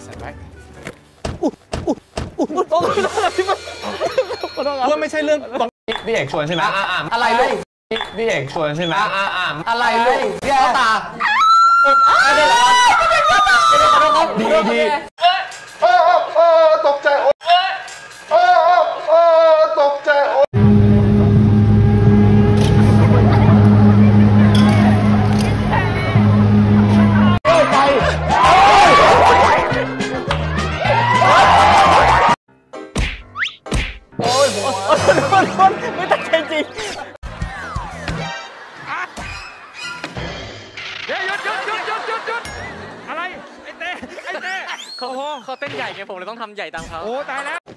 ใส่ไว้ว่าไม่ใช่เรื่องพี่เอกชวนใช่ไหมอะไรลูกพี่เอกชวนใช่ไหมอะไรลูกพี่เอาตาดีตกใจตกใจไม่ตั้งใจจริงหยุดอะไรไอ้เต้เขาเต้นใหญ่ไงผมเลยต้องทำใหญ่ตามเขาโอ้ตายแล้ว